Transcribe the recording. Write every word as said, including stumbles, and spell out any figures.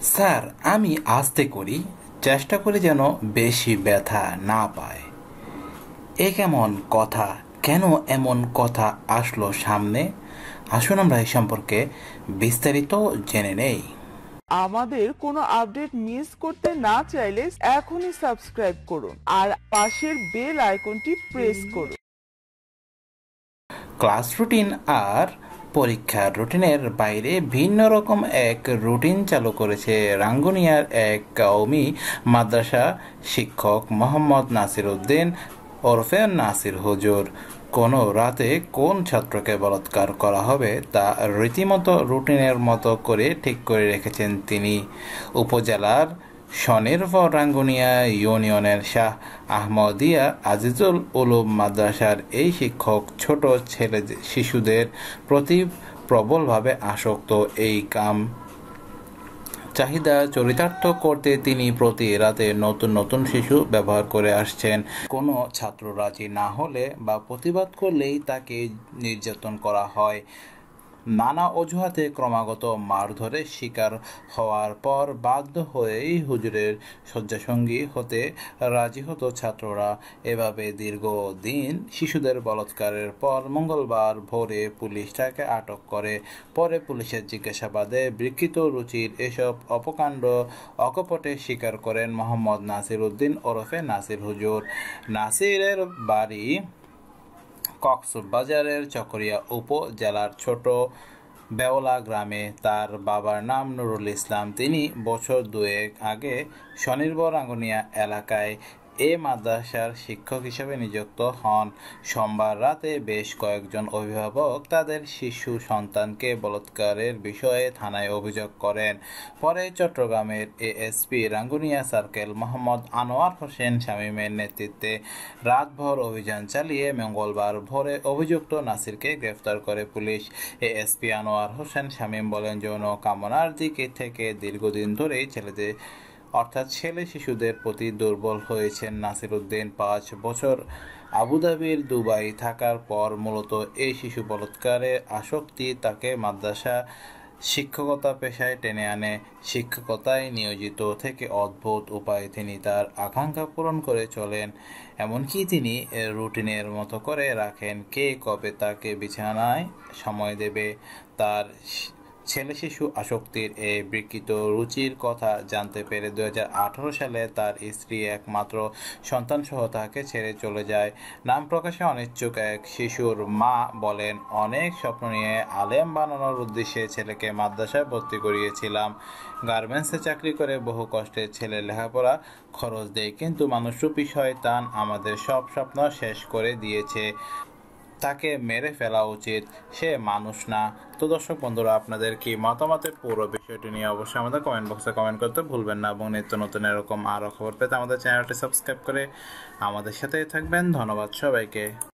Sir, আমি আস্তে করি, চেষ্টা করি যেন বেশি ব্যথা না পায়। এ কেমন কথা? কেন এমন কথা আসলো সামনে? আসুন আমরা এই সম্পর্কে বিস্তারিত জেনে নেই। আমাদের কোনো আপডেট মিস করতে না চাইলে এখনই সাবস্ক্রাইব করুন আর পাশের বেল আইকনটি প্রেস করুন। ক্লাস রুটিন আর পরীক্ষার রুটিনের বাইরে ভিন্ন রকম এক রুটিন চালু করেছে রাঙ্গুনিয়ার এক কওমি মাদ্রাসা শিক্ষক মোহাম্মদ নাসির উদ্দিন ওরফে নাসির হুজুর। কোনো রাতে কোন ছাত্রকে বলাৎকার করা হবে তা রীতিমতো রুটিনের মতো করে ঠিক করে রেখেছেন তিনি। উপজেলার স্বনির্ভর রাঙ্গুনিয়া ইউনিয়নের শাহ আহমদিয়া আজিজুল উলুম মাদ্রাসার এই শিক্ষক ছোট ছেলে শিশুদের প্রতি প্রবলভাবে আসক্ত। এই কাম চাহিদা চরিতার্থ করতে তিনি প্রতি রাতে নতুন নতুন শিশু ব্যবহার করে আসছেন। কোনো ছাত্র রাজি না হলে বা প্রতিবাদ করলেই তাকে নির্যাতন করা হয়। নানা অজুহাতে ক্রমাগত মারধরের শিকার হওয়ার পর বাধ্য হয়েই হুজুরের শয্যাসঙ্গী হতে রাজি হতো ছাত্ররা। এভাবে দীর্ঘদিন শিশুদের বলাৎকারের পর মঙ্গলবার ভোরে পুলিশ তাকে আটক করে। পরে পুলিশের জিজ্ঞাসাবাদে বিকৃত রুচির এসব অপকাণ্ড অকপটে স্বীকার করেন মোহাম্মদ নাসির উদ্দিন ওরফে নাসির হুজুর। নাসিরের বাড়ি কক্সবাজারের চকরিয়া উপজেলার ছোট বেওলা গ্রামে। তার বাবার নাম নুরুল ইসলাম। তিনি বছর দুয়েক আগে স্বনির্ভর রাঙ্গুনিয়া এলাকায় এ মাদ্রাসার শিক্ষক হিসেবে নিযুক্ত হন। সোমবার রাতে বেশ কয়েকজন অভিভাবক তাদের শিশু সন্তানকে বলাৎকারের বিষয়ে থানায় অভিযোগ করেন। পরে চট্টগ্রামের এএসপি রাঙ্গুনিয়া সার্কেল মোহাম্মদ আনোয়ার হোসেন শামীমের নেতৃত্বে রাতভর অভিযান চালিয়ে মঙ্গলবার ভোরে অভিযুক্ত নাসিরকে গ্রেফতার করে পুলিশ। এএসপি আনোয়ার হোসেন শামীম বলেন, যৌন কামনার দিক থেকে দীর্ঘদিন ধরেই ছেলেদের অর্থাৎ ছেলে শিশুদের প্রতি দুর্বল হয়েছেন নাসির উদ্দিন। পাঁচ বছর আবুধাবির দুবাই থাকার পর মূলত এই শিশু বলাৎকারের আসক্তি তাকে মাদ্রাসা শিক্ষকতা পেশায় টেনে আনে। শিক্ষকতায় নিয়োজিত থেকে অদ্ভুত উপায়ে তিনি তার আকাঙ্ক্ষা পূরণ করে চলেন। এমনকি তিনি রুটিনের মতো করে রাখেন কে কবে তাকে বিছানায় সময় দেবে। তার ছেলে শিশু আসক্তির এই বিকৃত রুচির কথা জানতে পেরে দুই হাজার আঠারো সালে তার স্ত্রী একমাত্র সন্তানসহ তাকে ছেড়ে চলে যায়। নাম প্রকাশে অনিচ্ছুক এক শিশুর মা বলেন, অনেক স্বপ্ন নিয়ে আলেম বানানোর উদ্দেশ্যে ছেলেকে মাদ্রাসায় ভর্তি করিয়েছিলাম। গার্মেন্টসে চাকরি করে বহু কষ্টে ছেলে লেখাপড়া খরচ দেয়, কিন্তু মানুষরূপী শয়তান আমাদের সব স্বপ্ন শেষ করে দিয়েছে। তাকে মেরে ফেলা উচিত, সে মানুষ না। তো দর্শক বন্ধুরা, আপনাদের কি মতামতের পুরো বিষয়টি নিয়ে অবশ্যই আমাদের কমেন্ট বক্সে কমেন্ট করতে ভুলবেন না এবং নিত্য নতুন এরকম আরও খবর পেতে আমাদের চ্যানেলটি সাবস্ক্রাইব করে আমাদের সাথেই থাকবেন। ধন্যবাদ সবাইকে।